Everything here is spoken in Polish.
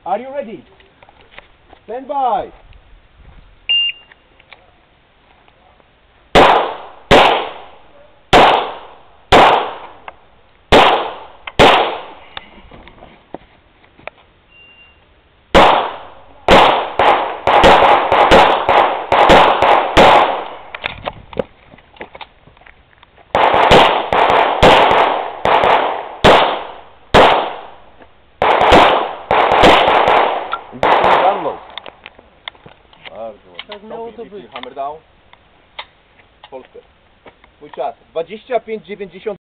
Are you ready? Stand by. Tak miało to być. Hammer down. Polskę. Twój czas. 25,92.